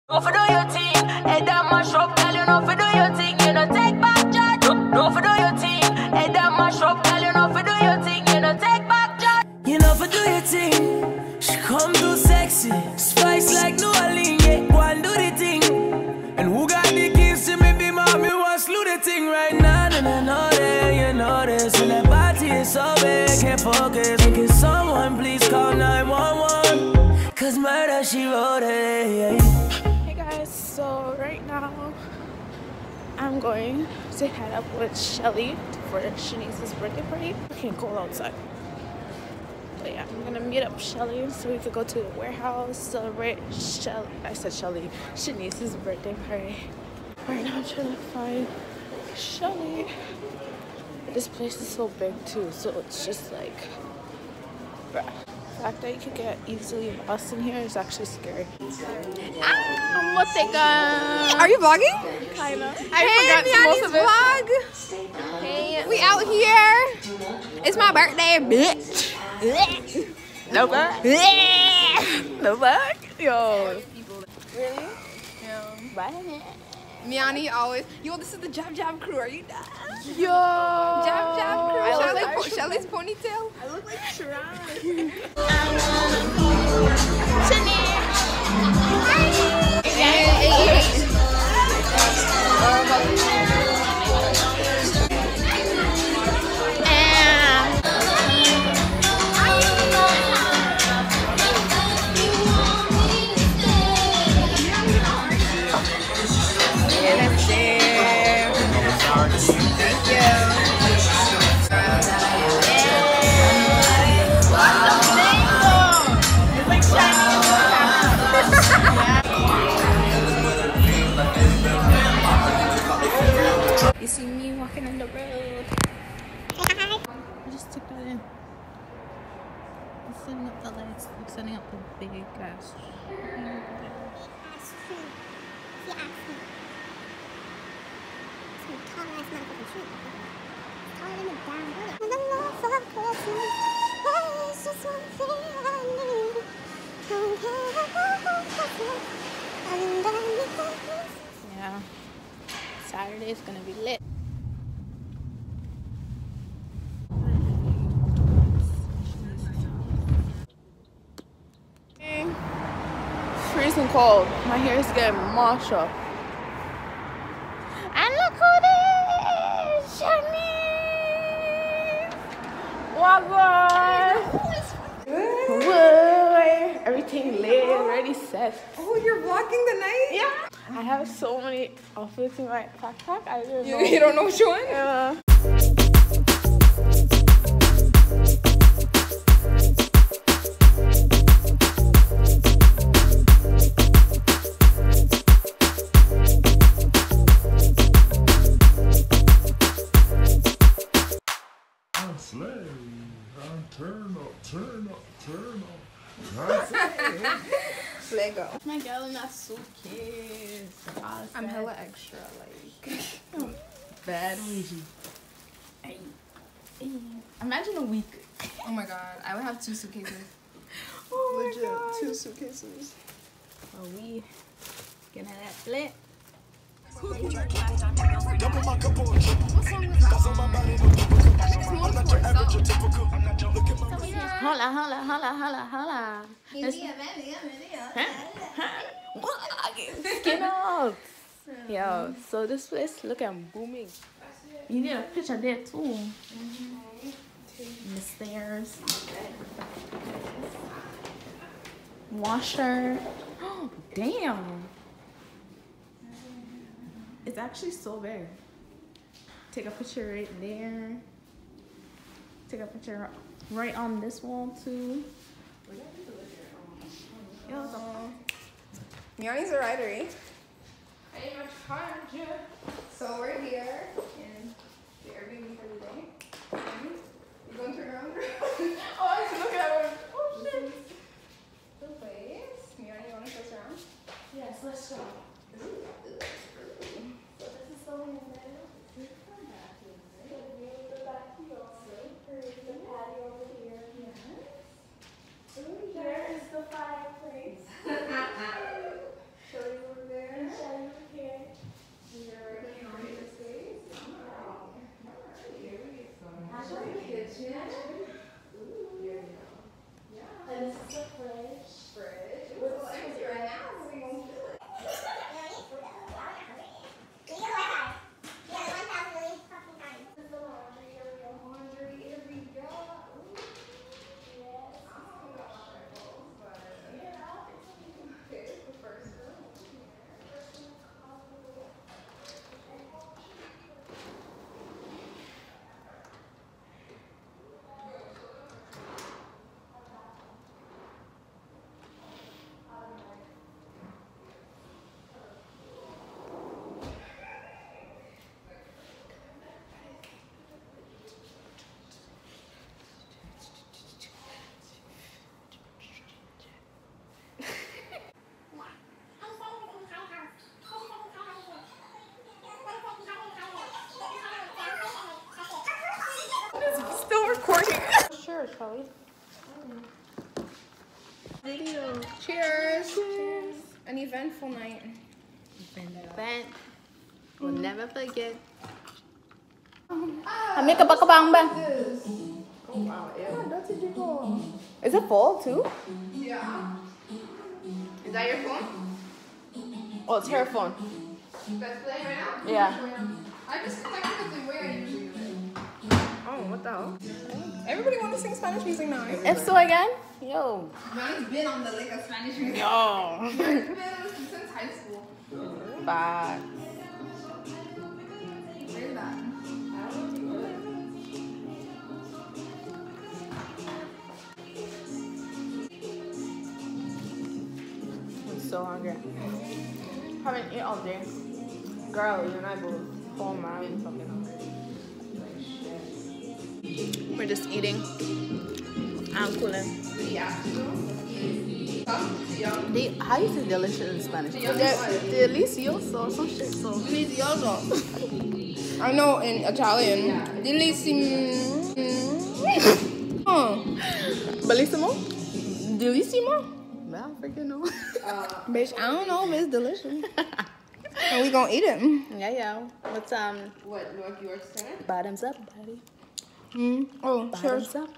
Don't for do your thing, head down mash up, tell you not for do your thing, you know take back charge. Don't for do your thing, head down mash up, tell you not for do your thing, you know take back charge. You know for do your thing, she come too sexy, spice like New Orleans, yeah, go and do the thing. And who got the keys to me, be mommy, want slew the thing right now, and I know that, you know this, and that body is so big, can't focus. Can someone please call 911, cause murder, she wrote it, yeah. So right now I'm going to head up with Shelly for Shanice's birthday party. It's getting cold outside, but yeah, I'm gonna meet up Shelly so we could go to the warehouse, celebrate Shanice's birthday party. Right now I'm trying to find Shelly. This place is so big too, so it's just like, bruh. The fact that you could get easily lost in here is actually scary. Are you vlogging? Kinda. Hey, Miani's vlog. Hey, we out here. It's my birthday, bitch. No bug? No bug? Yo. Really? Yeah. Bye. Miani always. Yo, this is the Jab Jab crew. Are you done? Yo. Jab Jab crew. I look like Shelly's ponytail. I look like Sharon. You see me walking on the road. I just took that in. I'm setting up the lights. I'm setting up the big gas. Yeah. Saturday is gonna be lit. Freezing cold. My hair is getting mashed up. And look who this is! Shanice! Wagwan! Whoa! Everything lit, already set. Oh, you're vlogging the night? Yeah! I have so many outfits in my backpack. I don't know. You don't know which one? Yeah. Turn up. Let go. My girl in that suitcase. I'm hella extra, like. Bad Ouija. Imagine a week. Oh my god, I would have 2 suitcases. Oh Legit, my god. 2 suitcases. Are we gonna that lit? Hola, hola, hola, hola, hola. Skin up. Yo, so this place looking booming. You need a picture there too. The stairs. Washer. Oh, damn. It's actually so big. Take a picture right there. Take a picture right on this wall too. Yo, Miani's a rider, eh? I am a charger. So we're here in the Airbnb for the day. You going to turn around? Oh, I should look at it. Oh shit. The place. Miani, you want to show us around? Yes, let's go. There is the fireplace. Cheers, Shelly. Video. Cheers. Cheers. An eventful night. Event. We'll never forget. Make a bakabang ba? Oh wow, ew. That's a cool. Is it full too? Yeah. Is that your phone? Oh, it's her phone. That's playing right now? Yeah. I just connected with the way I usually do it. Oh, what the hell? Everybody wants to sing Spanish music now. If so again? Yo. Manny's been on the lake of Spanish music. Yo. Since high school. Bye. Where's that? I'm so hungry. Haven't eaten all day. Girl, you and I both. Oh man, I'm fucking hungry. We're just eating. I'm cooling. How you say delicious in Spanish? Delicioso, some shit. So. Delicioso. I know in Italian. Delissimo. Bellissimo? Delissimo? I don't freaking know. Bitch, I don't know, but it's delicious. And we gonna eat it. Yeah. What's What, New York style? bottoms up, buddy? Oh, cheers. Bottoms up.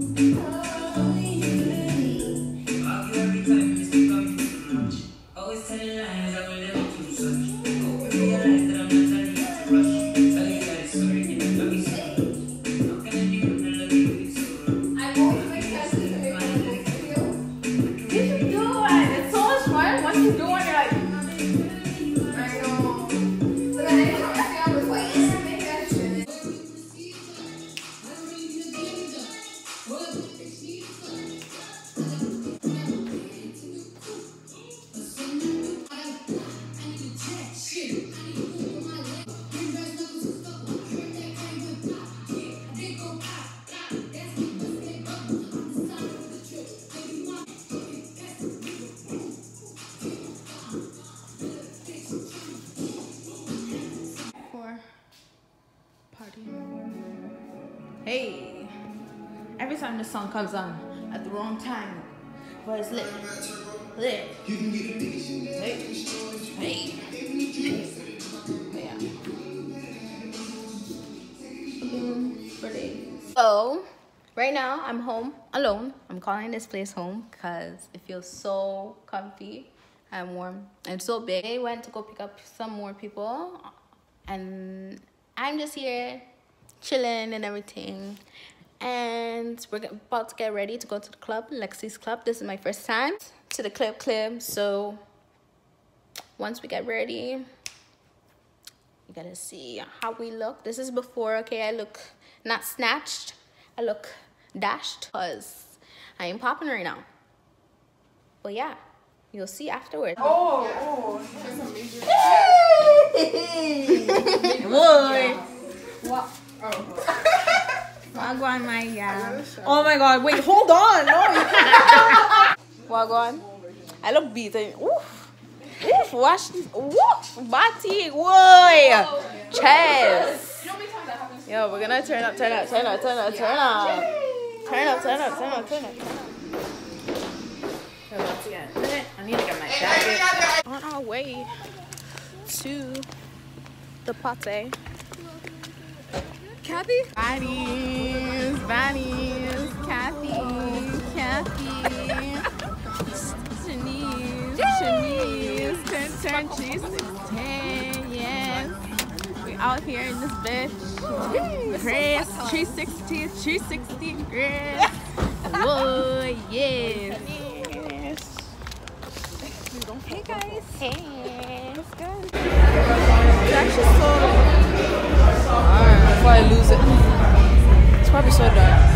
Always telling lies, I will never do such. Realize that I'm not telling you to rush. Telling you that story, you know, let me see. How can I do when I love you so much? I'm always like testing to make a video. You should do it. It's so much fun. Once you do it, you're like, I know. So then every time I see I was like, yeah, make that shit. hey. Every time this song comes on at the wrong time, but it's lit. Lit. Hey. Yeah. So, right now I'm home alone. I'm calling this place home because it feels so comfy and warm and so big. I went to go pick up some more people and I'm just here chilling and everything. And we're about to get ready to go to the club, Lexi's club. This is my first time to the club. So once we get ready, you gotta see how we look. This is before, okay? I look not snatched, I look dashed because I ain't popping right now. But yeah, you'll see afterwards. Oh. Boy. What? Oh. Wagwan, my yeah. Oh my god, wait, hold on. No, you can't. Wagwan. I look beaten. Oof. Oof, wash this. Oof, body. Boy. Chest. Yo, we're gonna turn up. Turn up. We're about to get lit. I need to get my jacket. On our way to the pate. Kathy? Baddies, Kathy, Shanice, turn cheese 10, yes. We out here in this bitch. Chris, 360, Chris. Whoa, yes. Hey guys. Hey. What's good? It's actually so before I lose it. It's probably so dark.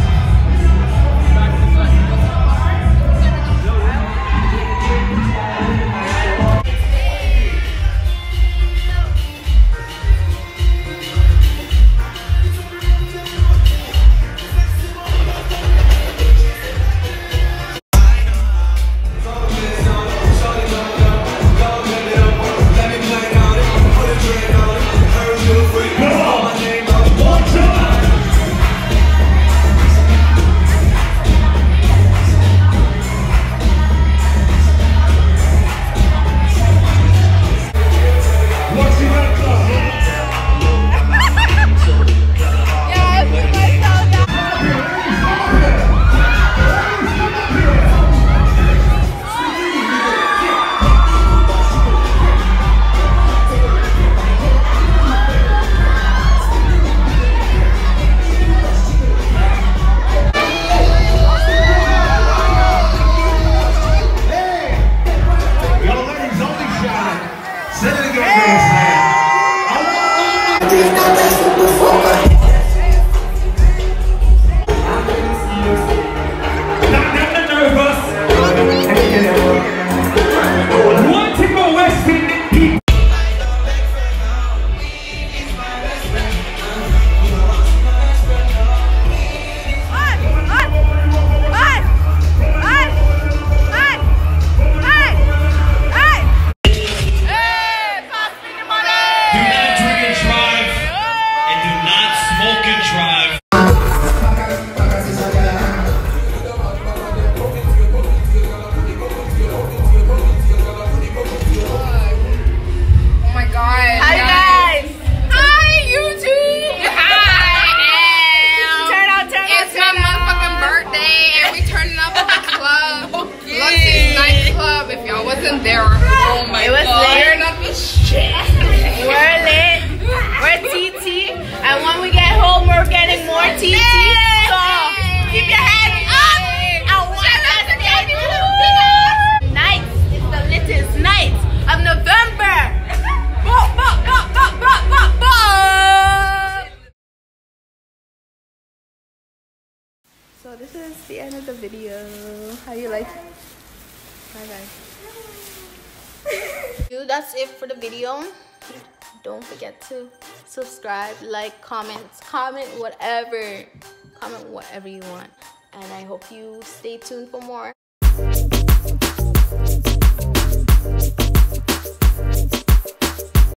There. Oh my God. We're lit. We're TT. And when we get home, we're getting more TT. So keep your hands up. Night is the latest night of November. So this is the end of the video. How you like it? Bye guys. That's it for the video. Don't forget to subscribe, like, comment whatever you want, and I hope you stay tuned for more.